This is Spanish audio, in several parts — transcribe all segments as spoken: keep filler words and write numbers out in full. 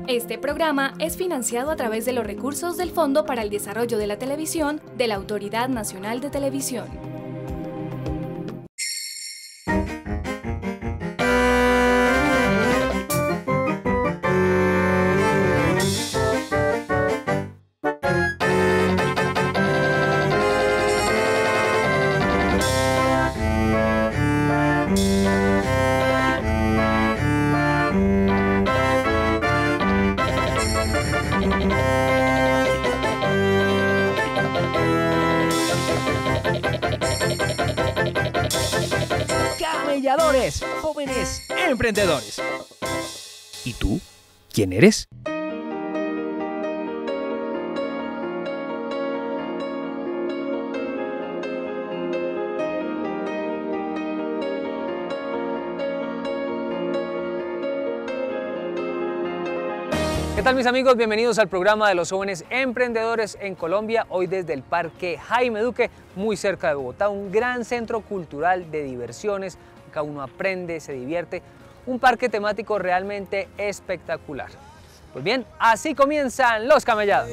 Este programa es financiado a través de los recursos del Fondo para el Desarrollo de la Televisión de la Autoridad Nacional de Televisión. Camelladores, jóvenes emprendedores. ¿Y tú? ¿Quién eres? ¿Qué tal, mis amigos? Bienvenidos al programa de los jóvenes emprendedores en Colombia, hoy desde el Parque Jaime Duque, muy cerca de Bogotá, un gran centro cultural de diversiones, acá uno aprende, se divierte, un parque temático realmente espectacular. Pues bien, así comienzan los camellados.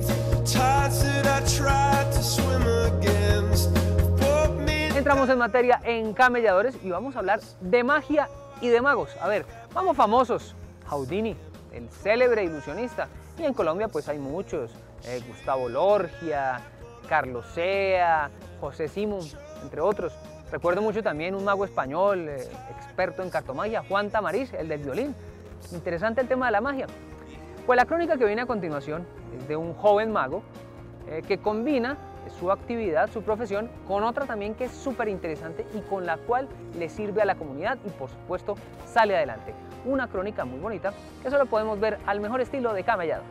Entramos en materia en camelladores y vamos a hablar de magia y de magos. A ver, vamos famosos, Houdini, el célebre ilusionista, y en Colombia pues hay muchos, eh, Gustavo Lorgia, Carlos Sea, José Simón, entre otros. Recuerdo mucho también un mago español, eh, experto en cartomagia, Juan Tamariz, el del violín. Interesante el tema de la magia. Pues la crónica que viene a continuación es de un joven mago eh, que combina su actividad, su profesión, con otra también que es súper interesante y con la cual le sirve a la comunidad y por supuesto sale adelante. Una crónica muy bonita que solo podemos ver al mejor estilo de camelladores.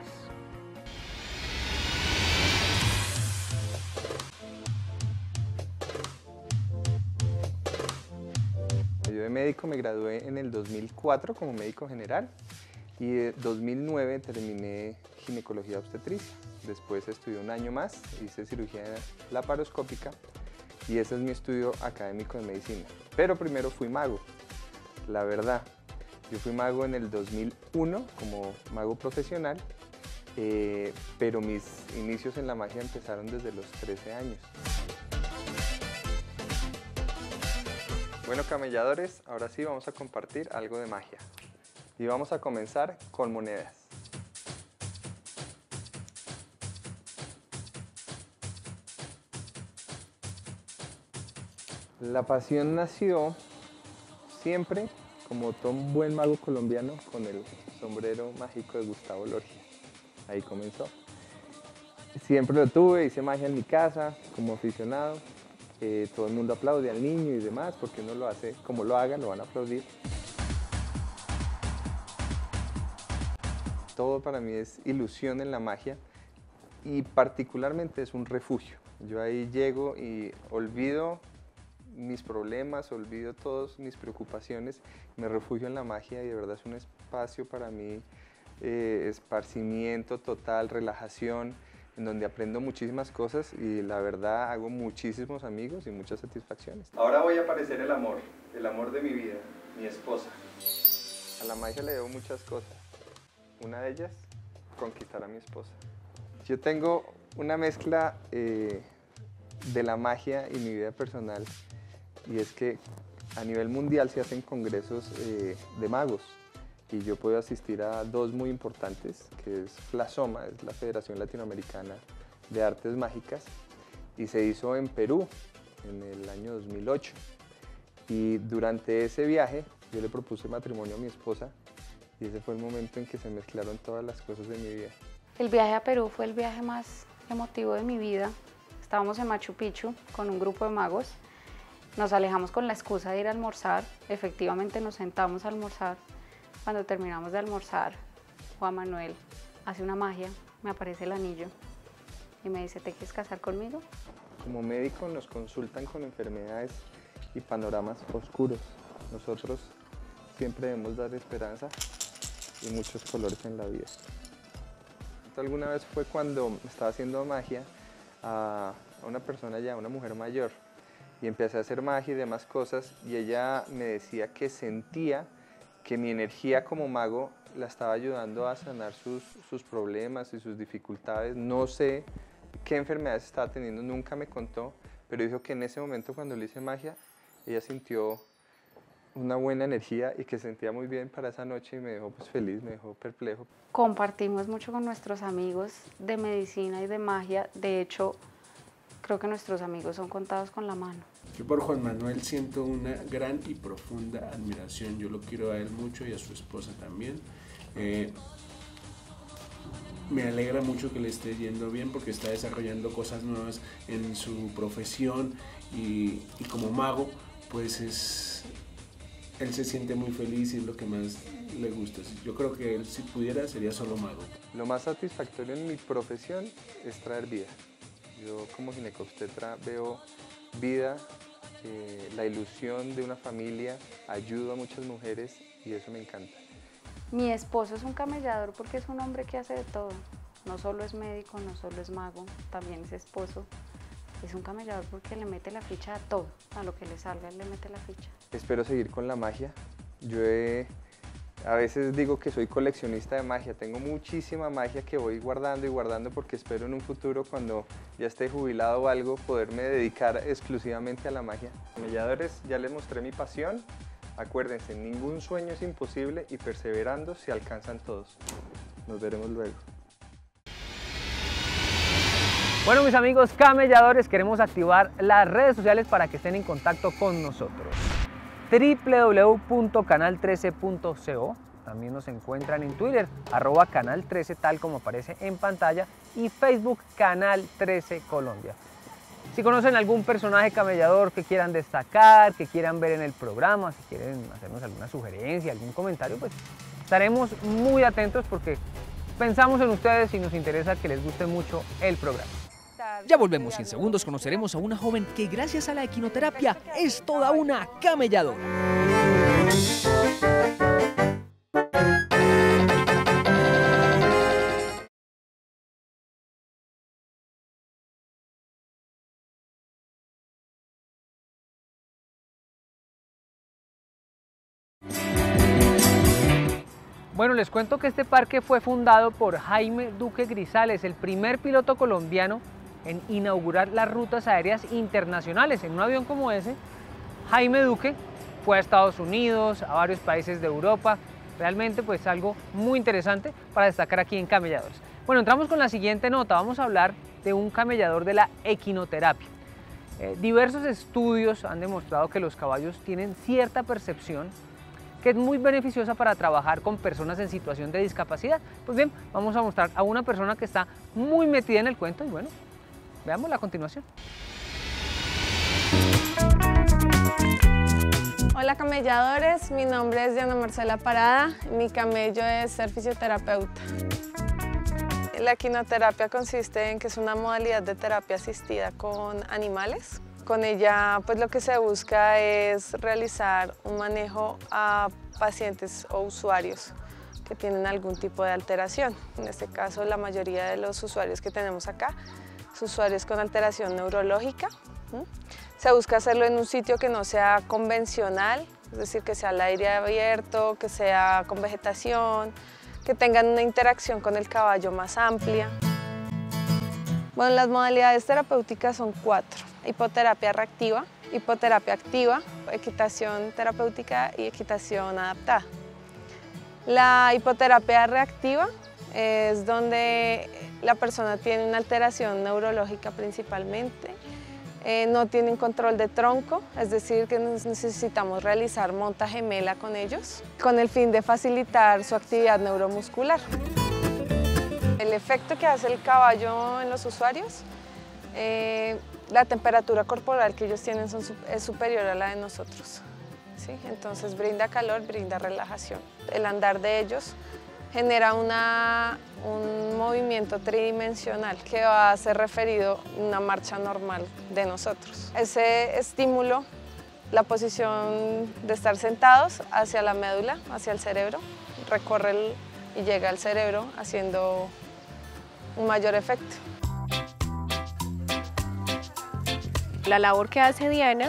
Yo de médico me gradué en el dos mil cuatro como médico general y en dos mil nueve terminé ginecología obstetricia. Después estudié un año más, hice cirugía laparoscópica y ese es mi estudio académico de medicina. Pero primero fui mago, la verdad. Yo fui mago en el dos mil uno como mago profesional, eh, pero mis inicios en la magia empezaron desde los trece años. Bueno, camelladores, ahora sí vamos a compartir algo de magia. Y vamos a comenzar con monedas. La pasión nació siempre, como todo un buen mago colombiano, con el sombrero mágico de Gustavo Lorgia. Ahí comenzó. Siempre lo tuve, hice magia en mi casa como aficionado. Eh, todo el mundo aplaude al niño y demás, porque uno lo hace como lo haga, lo van a aplaudir. Todo para mí es ilusión en la magia y particularmente es un refugio. Yo ahí llego y olvido mis problemas, olvido todas mis preocupaciones, me refugio en la magia y de verdad es un espacio para mí, eh, esparcimiento total, relajación, en donde aprendo muchísimas cosas y la verdad hago muchísimos amigos y muchas satisfacciones. Ahora voy a aparecer el amor, el amor de mi vida, mi esposa. A la magia le debo muchas cosas, una de ellas, conquistar a mi esposa. Yo tengo una mezcla eh, de la magia y mi vida personal. Y es que a nivel mundial se hacen congresos eh, de magos y yo puedo asistir a dos muy importantes, que es FLASOMA, es la Federación Latinoamericana de Artes Mágicas, y se hizo en Perú en el año dos mil ocho. Y durante ese viaje yo le propuse matrimonio a mi esposa y ese fue el momento en que se mezclaron todas las cosas de mi vida. El viaje a Perú fue el viaje más emotivo de mi vida. Estábamos en Machu Picchu con un grupo de magos. Nos alejamos con la excusa de ir a almorzar, efectivamente nos sentamos a almorzar. Cuando terminamos de almorzar, Juan Manuel hace una magia, me aparece el anillo y me dice, ¿te quieres casar conmigo? Como médico nos consultan con enfermedades y panoramas oscuros. Nosotros siempre debemos dar esperanza y muchos colores en la vida. Alguna vez fue cuando estaba haciendo magia a una persona ya, una mujer mayor, y empecé a hacer magia y demás cosas y ella me decía que sentía que mi energía como mago la estaba ayudando a sanar sus, sus problemas y sus dificultades. No sé qué enfermedades estaba teniendo, nunca me contó, pero dijo que en ese momento cuando le hice magia, ella sintió una buena energía y que sentía muy bien para esa noche y me dejó pues feliz, me dejó perplejo. Compartimos mucho con nuestros amigos de medicina y de magia. De hecho, creo que nuestros amigos son contados con la mano. Yo por Juan Manuel siento una gran y profunda admiración. Yo lo quiero a él mucho y a su esposa también. Eh, me alegra mucho que le esté yendo bien porque está desarrollando cosas nuevas en su profesión y, y como mago, pues es, él se siente muy feliz y es lo que más le gusta. Yo creo que él, si pudiera, sería solo mago. Lo más satisfactorio en mi profesión es traer vida. Yo como ginecobstetra veo vida, eh, la ilusión de una familia, ayudo a muchas mujeres y eso me encanta. Mi esposo es un camellador porque es un hombre que hace de todo. No solo es médico, no solo es mago, también es esposo. Es un camellador porque le mete la ficha a todo, a lo que le salga él le mete la ficha. Espero seguir con la magia. Yo he, a veces digo que soy coleccionista de magia, tengo muchísima magia que voy guardando y guardando porque espero en un futuro cuando ya esté jubilado o algo poderme dedicar exclusivamente a la magia. Camelladores, ya les mostré mi pasión. Acuérdense, ningún sueño es imposible y perseverando se alcanzan todos. Nos veremos luego. Bueno, mis amigos camelladores, queremos activar las redes sociales para que estén en contacto con nosotros. doble u doble u doble u punto canal trece punto co. También nos encuentran en Twitter, arroba canal trece, tal como aparece en pantalla, y Facebook Canal trece Colombia. Si conocen algún personaje camellador que quieran destacar, que quieran ver en el programa, si quieren hacernos alguna sugerencia, algún comentario, pues estaremos muy atentos porque pensamos en ustedes y nos interesa que les guste mucho el programa. Ya volvemos y en segundos conoceremos a una joven que gracias a la equinoterapia es toda una camelladora. Bueno, les cuento que este parque fue fundado por Jaime Duque Grisales, el primer piloto colombiano en inaugurar las rutas aéreas internacionales. En un avión como ese, Jaime Duque fue a Estados Unidos, a varios países de Europa. Realmente pues algo muy interesante para destacar aquí en Camelladores. Bueno, entramos con la siguiente nota. Vamos a hablar de un camellador de la equinoterapia. Eh, diversos estudios han demostrado que los caballos tienen cierta percepción que es muy beneficiosa para trabajar con personas en situación de discapacidad. Pues bien, vamos a mostrar a una persona que está muy metida en el cuento y bueno, veámosla a continuación. Hola camelladores, mi nombre es Diana Marcela Parada, mi camello es ser fisioterapeuta. La equinoterapia consiste en que es una modalidad de terapia asistida con animales. Con ella pues lo que se busca es realizar un manejo a pacientes o usuarios que tienen algún tipo de alteración. En este caso la mayoría de los usuarios que tenemos acá son usuarios con alteración neurológica. Se busca hacerlo en un sitio que no sea convencional, es decir, que sea al aire abierto, que sea con vegetación, que tengan una interacción con el caballo más amplia. Bueno, las modalidades terapéuticas son cuatro: hipoterapia reactiva, hipoterapia activa, equitación terapéutica y equitación adaptada. La hipoterapia reactiva es donde la persona tiene una alteración neurológica principalmente, eh, no tienen control de tronco, es decir, que necesitamos realizar monta gemela con ellos, con el fin de facilitar su actividad neuromuscular. El efecto que hace el caballo en los usuarios, eh, la temperatura corporal que ellos tienen son, es superior a la de nosotros, ¿sí? Entonces brinda calor, brinda relajación. El andar de ellos genera una, un movimiento tridimensional que va a ser referido a una marcha normal de nosotros. Ese estímulo, la posición de estar sentados hacia la médula, hacia el cerebro, recorre el, y llega al cerebro haciendo un mayor efecto. La labor que hace Diana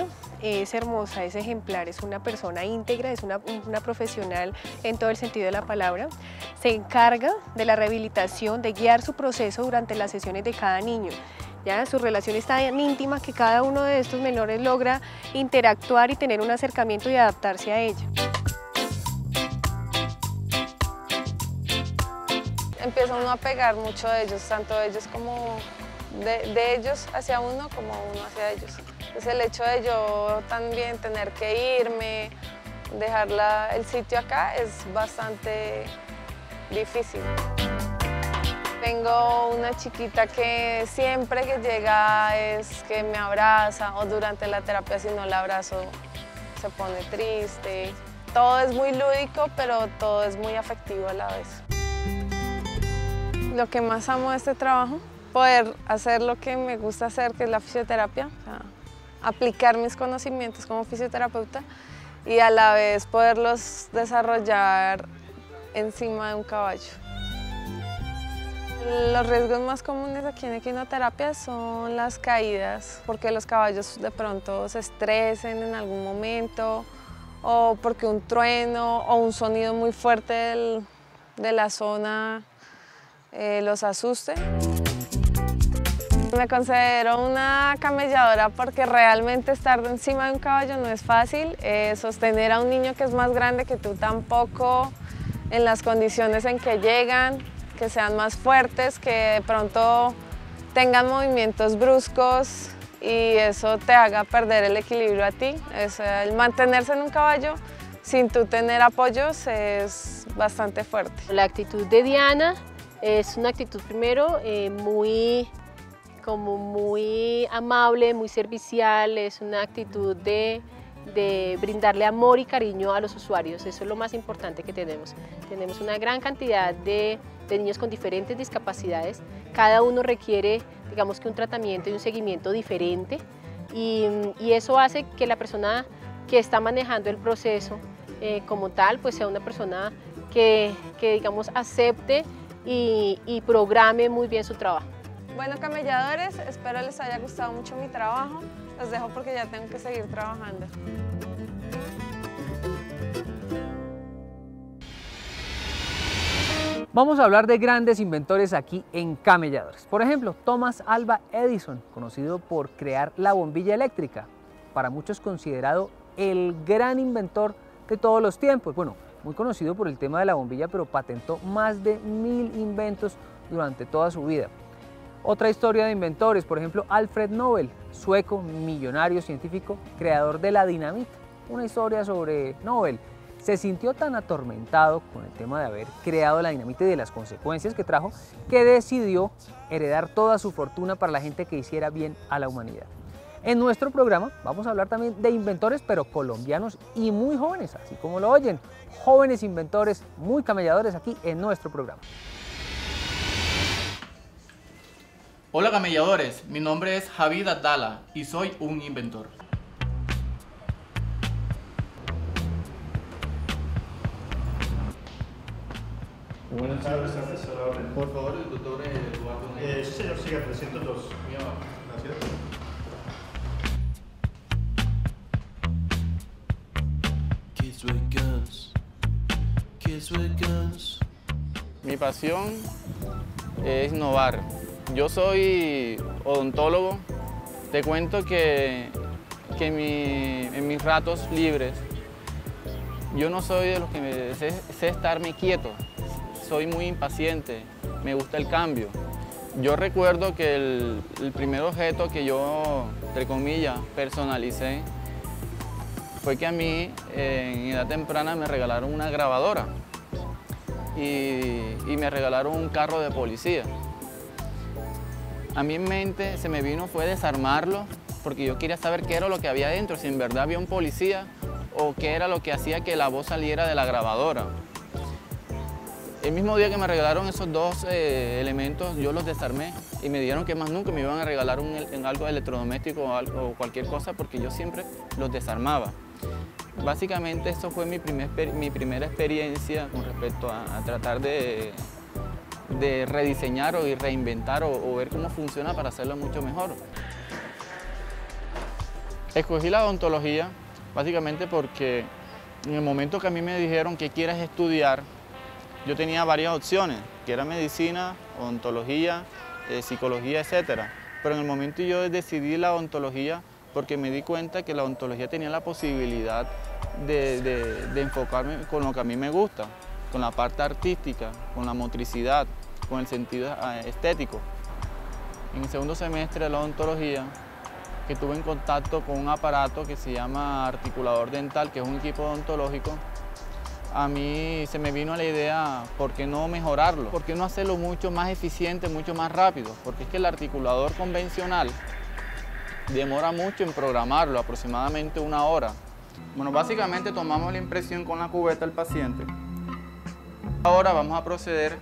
es hermosa, es ejemplar, es una persona íntegra, es una, una profesional en todo el sentido de la palabra. Se encarga de la rehabilitación, de guiar su proceso durante las sesiones de cada niño. ¿Ya? Su relación es tan íntima que cada uno de estos menores logra interactuar y tener un acercamiento y adaptarse a ella. Empieza uno a pegar mucho de ellos, tanto de ellos como de, de ellos hacia uno como uno hacia ellos. Entonces el hecho de yo también tener que irme, dejar la, el sitio acá es bastante difícil. Tengo una chiquita que siempre que llega es que me abraza, o durante la terapia si no la abrazo se pone triste. Todo es muy lúdico, pero todo es muy afectivo a la vez. Lo que más amo de este trabajo, poder hacer lo que me gusta hacer, que es la fisioterapia, o sea, aplicar mis conocimientos como fisioterapeuta y a la vez poderlos desarrollar encima de un caballo. Los riesgos más comunes aquí en equinoterapia son las caídas, porque los caballos de pronto se estresen en algún momento, o porque un trueno o un sonido muy fuerte del, de la zona eh, los asuste. Me considero una camelladora porque realmente estar encima de un caballo no es fácil. Eh, sostener a un niño que es más grande que tú tampoco, en las condiciones en que llegan, que sean más fuertes, que de pronto tengan movimientos bruscos y eso te haga perder el equilibrio a ti. Es, el mantenerse en un caballo sin tú tener apoyos es bastante fuerte. La actitud de Diana es una actitud primero eh, muy, como muy amable, muy servicial, es una actitud de, de brindarle amor y cariño a los usuarios. Eso es lo más importante que tenemos. Tenemos una gran cantidad de, de niños con diferentes discapacidades. Cada uno requiere, digamos que un tratamiento y un seguimiento diferente y, y eso hace que la persona que está manejando el proceso eh, como tal, pues sea una persona que, que digamos, acepte y, y programe muy bien su trabajo. Bueno, camelladores, espero les haya gustado mucho mi trabajo. Los dejo porque ya tengo que seguir trabajando. Vamos a hablar de grandes inventores aquí en Camelladores. Por ejemplo, Thomas Alva Edison, conocido por crear la bombilla eléctrica, para muchos considerado el gran inventor de todos los tiempos. Bueno, muy conocido por el tema de la bombilla, pero patentó más de mil inventos durante toda su vida. Otra historia de inventores, por ejemplo, Alfred Nobel, sueco, millonario científico, creador de la dinamita. Una historia sobre Nobel. Se sintió tan atormentado con el tema de haber creado la dinamita y de las consecuencias que trajo, que decidió heredar toda su fortuna para la gente que hiciera bien a la humanidad. En nuestro programa vamos a hablar también de inventores, pero colombianos y muy jóvenes, así como lo oyen. Jóvenes inventores muy camelladores aquí en nuestro programa. Hola camelladores, mi nombre es Javid Abdala y soy un inventor. Buenas tardes, Por favor, el doctor Eduardo. Eh, sí, señor, siga trescientos dos. Gracias. Kids with guns. Kids with guns. Mi pasión es innovar. Yo soy odontólogo. Te cuento que, que mi, en mis ratos libres yo no soy de los que me, sé, sé estarme quieto. Soy muy impaciente, me gusta el cambio. Yo recuerdo que el, el primer objeto que yo, entre comillas, personalicé fue que a mí eh, en edad temprana me regalaron una grabadora y, y me regalaron un carro de policía. A mí en mente se me vino fue desarmarlo porque yo quería saber qué era lo que había dentro, si en verdad había un policía o qué era lo que hacía que la voz saliera de la grabadora. El mismo día que me regalaron esos dos eh, elementos, yo los desarmé y me dijeron que más nunca me iban a regalar un, en algo electrodoméstico o, algo, o cualquier cosa porque yo siempre los desarmaba. Básicamente eso fue mi, primer, mi primera experiencia con respecto a, a tratar de, de rediseñar o reinventar o, o ver cómo funciona para hacerlo mucho mejor. Escogí la odontología básicamente porque en el momento que a mí me dijeron que quieres estudiar, yo tenía varias opciones, que era medicina, odontología, eh, psicología, etcétera. Pero en el momento yo decidí la odontología porque me di cuenta que la odontología tenía la posibilidad de, de, de enfocarme con lo que a mí me gusta, con la parte artística, con la motricidad, con el sentido estético. En el segundo semestre de la odontología, que estuve en contacto con un aparato que se llama articulador dental, que es un equipo odontológico, a mí se me vino la idea, ¿por qué no mejorarlo? ¿Por qué no hacerlo mucho más eficiente, mucho más rápido? Porque es que el articulador convencional demora mucho en programarlo, aproximadamente una hora. Bueno, básicamente tomamos la impresión con la cubeta del paciente. Ahora vamos a proceder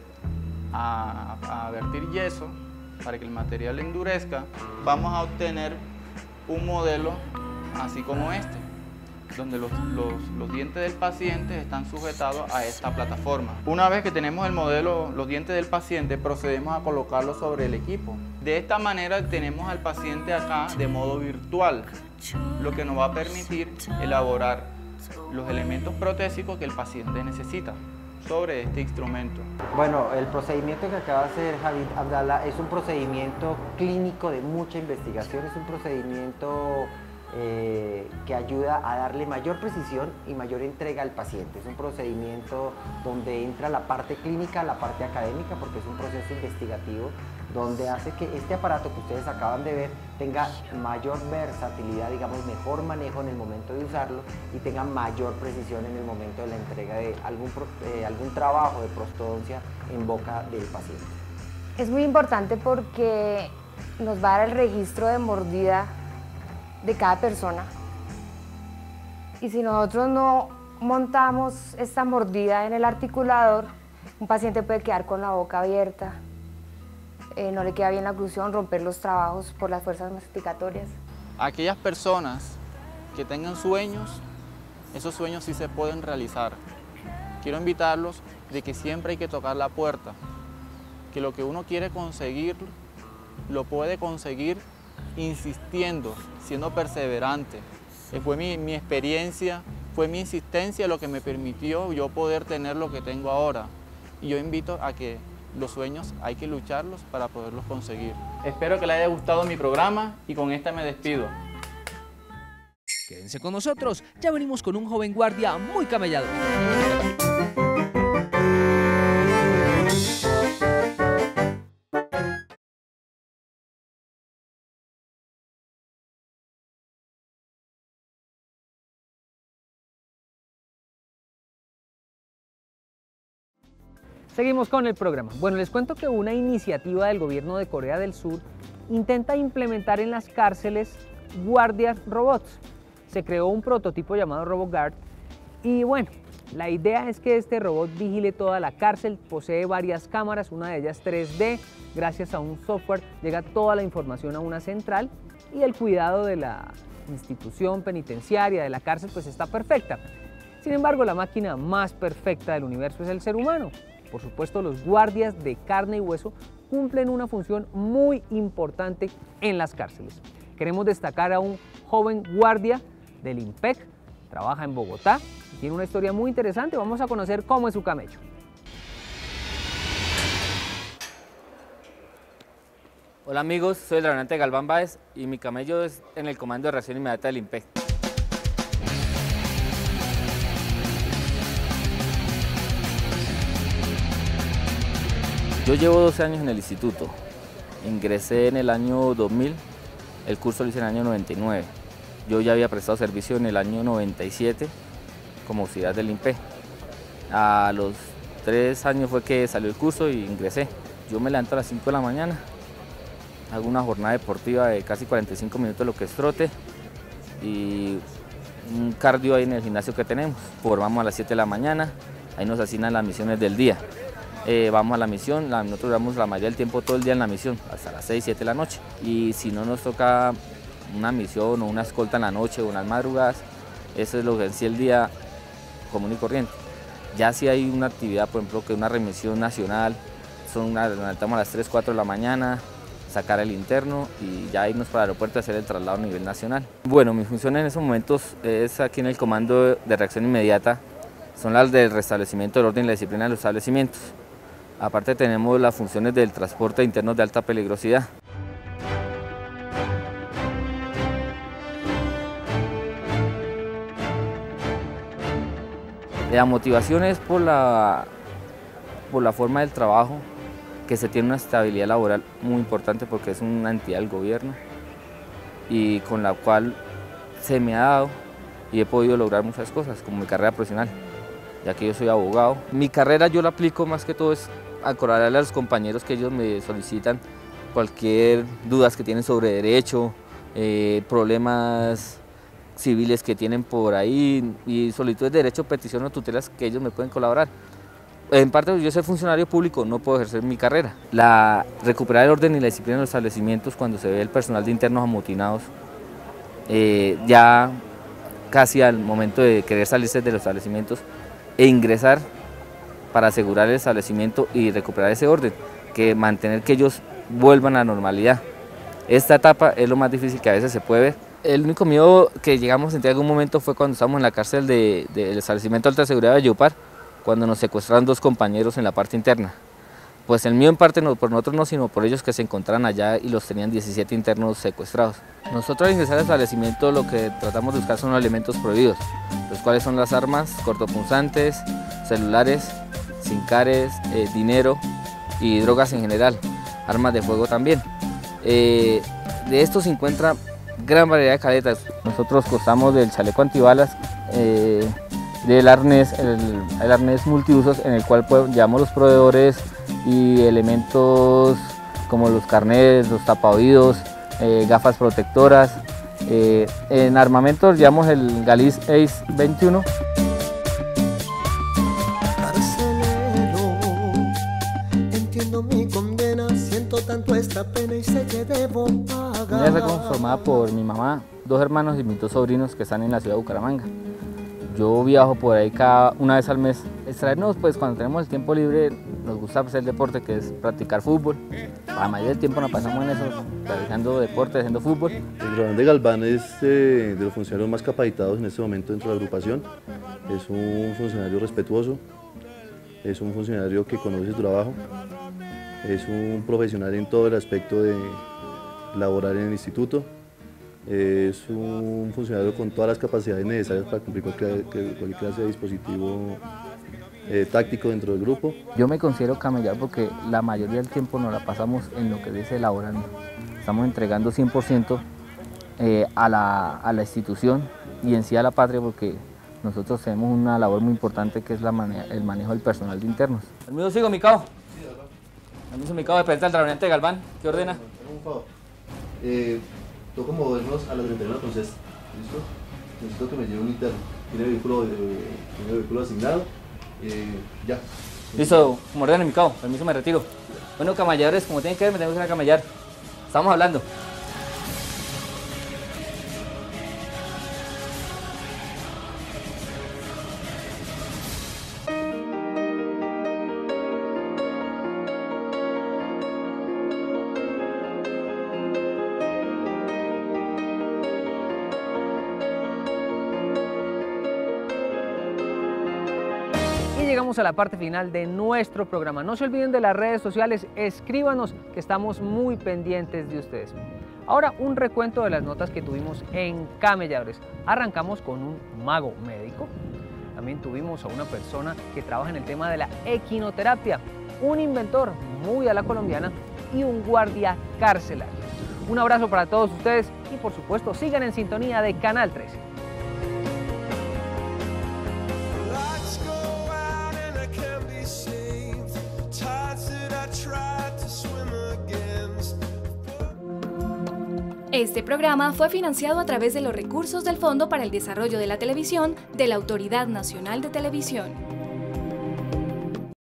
a, a vertir yeso para que el material endurezca. Vamos a obtener un modelo así como este, donde los, los, los dientes del paciente están sujetados a esta plataforma. Una vez que tenemos el modelo, los dientes del paciente, procedemos a colocarlo sobre el equipo. De esta manera tenemos al paciente acá de modo virtual, lo que nos va a permitir elaborar los elementos protésicos que el paciente necesita sobre este instrumento. Bueno, el procedimiento que acaba de hacer Javid Abdala es un procedimiento clínico de mucha investigación, es un procedimiento eh, que ayuda a darle mayor precisión y mayor entrega al paciente. Es un procedimiento donde entra la parte clínica, la parte académica, porque es un proceso investigativo donde hace que este aparato que ustedes acaban de ver tenga mayor versatilidad, digamos, mejor manejo en el momento de usarlo y tenga mayor precisión en el momento de la entrega de algún, eh, algún trabajo de prostodoncia en boca del paciente. Es muy importante porque nos va a dar el registro de mordida de cada persona y si nosotros no montamos esta mordida en el articulador, un paciente puede quedar con la boca abierta, Eh, no le queda bien la oclusión, romper los trabajos por las fuerzas masticatorias. Aquellas personas que tengan sueños, esos sueños sí se pueden realizar. Quiero invitarlos de que siempre hay que tocar la puerta, que lo que uno quiere conseguir, lo puede conseguir insistiendo, siendo perseverante. Eh, fue mi, mi experiencia, fue mi insistencia lo que me permitió yo poder tener lo que tengo ahora. Y yo invito a que los sueños hay que lucharlos para poderlos conseguir. Espero que les haya gustado mi programa y con esta me despido. Quédense con nosotros, ya venimos con un joven guardia muy camellador. Seguimos con el programa. Bueno, les cuento que una iniciativa del gobierno de Corea del Sur intenta implementar en las cárceles guardias robots. Se creó un prototipo llamado RoboGuard y bueno, la idea es que este robot vigile toda la cárcel, posee varias cámaras, una de ellas tres D, gracias a un software llega toda la información a una central y el cuidado de la institución penitenciaria, de la cárcel, pues está perfecta. Sin embargo, la máquina más perfecta del universo es el ser humano. Por supuesto, los guardias de carne y hueso cumplen una función muy importante en las cárceles. Queremos destacar a un joven guardia del IMPEC, trabaja en Bogotá y tiene una historia muy interesante. Vamos a conocer cómo es su camello. Hola amigos, soy el Ranante Galván Báez y mi camello es en el Comando de Reacción Inmediata del IMPEC. Yo llevo doce años en el instituto, ingresé en el año dos mil, el curso lo hice en el año noventa y nueve. Yo ya había prestado servicio en el año noventa y siete como auxiliar del IMPEC. A los tres años fue que salió el curso y ingresé. Yo me levanto a las cinco de la mañana, hago una jornada deportiva de casi cuarenta y cinco minutos, lo que es trote, y un cardio ahí en el gimnasio que tenemos. Formamos a las siete de la mañana, ahí nos asignan las misiones del día. Eh, vamos a la misión, la, nosotros duramos la mayoría del tiempo todo el día en la misión, hasta las seis, siete de la noche. Y si no nos toca una misión o una escolta en la noche o unas madrugadas, eso es lo que en sí el día común y corriente. Ya si hay una actividad, por ejemplo, que una remisión nacional, son una, nos levantamos a las tres, cuatro de la mañana, sacar el interno y ya irnos para el aeropuerto y hacer el traslado a nivel nacional. Bueno, mi función en esos momentos es aquí en el comando de reacción inmediata, son las del restablecimiento del orden y la disciplina de los establecimientos. Aparte tenemos las funciones del transporte interno de alta peligrosidad. La motivación es por la, por la forma del trabajo, que se tiene una estabilidad laboral muy importante porque es una entidad del gobierno y con la cual se me ha dado y he podido lograr muchas cosas, como mi carrera profesional, ya que yo soy abogado. Mi carrera yo la aplico más que todo es acordarle a los compañeros que ellos me solicitan cualquier dudas que tienen sobre derecho, eh, problemas civiles que tienen por ahí y solicitudes de derecho, petición o tutelas que ellos me pueden colaborar. En parte yo soy funcionario público, no puedo ejercer mi carrera. La, recuperar el orden y la disciplina en los establecimientos cuando se ve el personal de internos amotinados, eh, ya casi al momento de querer salirse de los establecimientos e ingresar para asegurar el establecimiento y recuperar ese orden, que mantener que ellos vuelvan a la normalidad. Esta etapa es lo más difícil que a veces se puede ver. El único miedo que llegamos a sentir en algún momento fue cuando estábamos en la cárcel del de, de establecimiento de alta seguridad de Valledupar, cuando nos secuestraron dos compañeros en la parte interna. Pues el mío en parte no por nosotros no, sino por ellos que se encontraban allá y los tenían diecisiete internos secuestrados. Nosotros al ingresar al establecimiento lo que tratamos de buscar son los elementos prohibidos, los cuales son las armas cortopunzantes, celulares, sincares, eh, dinero y drogas en general, armas de fuego también. Eh, de esto se encuentra gran variedad de caretas. Nosotros costamos del chaleco antibalas, eh, del arnés, el, el arnés multiusos en el cual pues, llevamos los proveedores y elementos como los carnets, los tapaoídos, eh, gafas protectoras. Eh, en armamentos llevamos el Galiz Ace veintiuno. Entiendo mi condena, siento tanto esta pena y sé que debo pagar. Mi familia está conformada por mi mamá, dos hermanos y mis dos sobrinos que están en la ciudad de Bucaramanga. Yo viajo por ahí cada una vez al mes. Extraernos, pues cuando tenemos el tiempo libre, nos gusta hacer el deporte que es practicar fútbol. La mayoría del tiempo nos pasamos en eso, practicando deporte, haciendo fútbol. El Rolando Galván es eh, de los funcionarios más capacitados en este momento dentro de la agrupación. Es un funcionario respetuoso, es un funcionario que conoce su trabajo, es un profesional en todo el aspecto de laboral en el instituto. Es un funcionario con todas las capacidades necesarias para cumplir cualquier, cualquier clase de dispositivo eh, táctico dentro del grupo. Yo me considero camellar porque la mayoría del tiempo nos la pasamos en lo que dice elaborando. Estamos entregando cien por ciento eh, a, la, a la institución y en sí a la patria porque nosotros tenemos una labor muy importante que es la mane el manejo del personal de internos. Permiso, sigo, mi cabo. Permiso, mi cabo, de frente al dragoniente de Galván. ¿Qué ordena? Un favor. Eh, Toca movernos a la treinta y uno con cesta, ¿listo? Necesito que me lleve un interno. Tiene vehículo, eh, tiene vehículo asignado. Eh, ya. Listo, como ordena mi cabo, permiso, me retiro. Bueno, camelladores, como tienen que ver, me tengo que ir a camellar. Estamos hablando. Llegamos a la parte final de nuestro programa. No se olviden de las redes sociales, escríbanos que estamos muy pendientes de ustedes. Ahora un recuento de las notas que tuvimos en Camelladores. Arrancamos con un mago médico. También tuvimos a una persona que trabaja en el tema de la equinoterapia, un inventor muy a la colombiana y un guardia carcelario. Un abrazo para todos ustedes y por supuesto sigan en sintonía de Canal trece. Este programa fue financiado a través de los recursos del Fondo para el Desarrollo de la Televisión de la Autoridad Nacional de Televisión.